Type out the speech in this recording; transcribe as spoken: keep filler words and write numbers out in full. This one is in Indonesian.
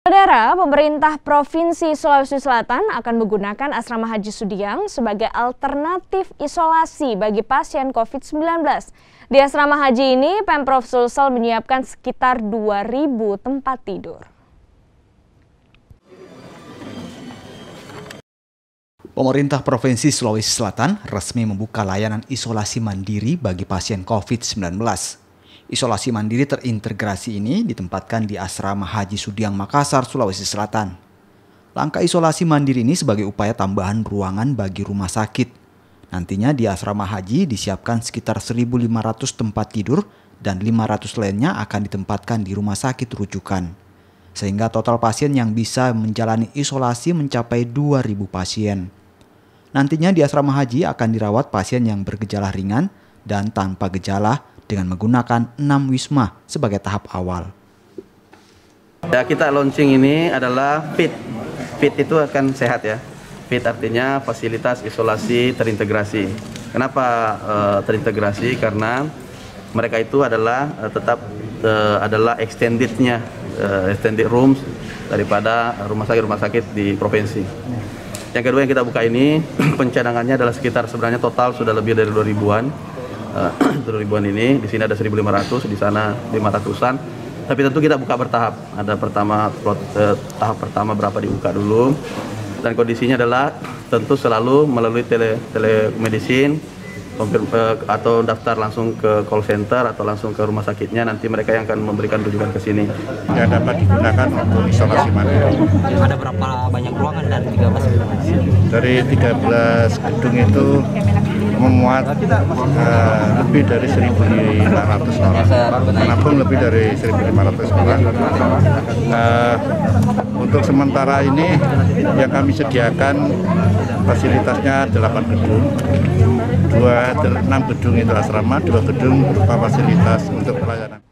Saudara, pemerintah Provinsi Sulawesi Selatan akan menggunakan asrama haji Sudiang sebagai alternatif isolasi bagi pasien covid sembilan belas. Di asrama haji ini, Pemprov Sulsel menyiapkan sekitar dua ribu tempat tidur. Pemerintah Provinsi Sulawesi Selatan resmi membuka layanan isolasi mandiri bagi pasien covid sembilan belas. Isolasi mandiri terintegrasi ini ditempatkan di Asrama Haji Sudiang Makassar, Sulawesi Selatan. Langkah isolasi mandiri ini sebagai upaya tambahan ruangan bagi rumah sakit. Nantinya di asrama haji disiapkan sekitar seribu lima ratus tempat tidur dan lima ratus lainnya akan ditempatkan di rumah sakit rujukan. Sehingga total pasien yang bisa menjalani isolasi mencapai dua ribu pasien. Nantinya di asrama haji akan dirawat pasien yang bergejala ringan dan tanpa gejala dengan menggunakan enam wisma sebagai tahap awal. Ya, kita launching ini adalah fit. Fit itu akan sehat ya. Fit artinya fasilitas isolasi terintegrasi. Kenapa uh, terintegrasi? Karena mereka itu adalah uh, tetap uh, adalah extendednya, uh, extended rooms daripada rumah sakit-rumah sakit di provinsi. Yang kedua yang kita buka ini pencadangannya adalah sekitar sebenarnya total sudah lebih dari dua ribuan. dua ribuan ini, di sini ada seribu lima ratus, di sana lima ratusan. Tapi tentu kita buka bertahap. Ada pertama eh, tahap pertama berapa dibuka dulu. Dan kondisinya adalah tentu selalu melalui tele telemedicine eh, atau daftar langsung ke call center atau langsung ke rumah sakitnya, nanti mereka yang akan memberikan rujukan ke sini. Yang dapat digunakan untuk isolasi mandiri. Ada berapa banyak ruangan dan tiga belas gedung? Dari tiga belas gedung itu memuat uh, lebih dari seribu lima ratus orang, menampung lebih dari seribu lima ratus orang. Uh, untuk sementara ini yang kami sediakan fasilitasnya delapan gedung, dua enam gedung itu asrama, dua gedung berupa fasilitas untuk pelayanan.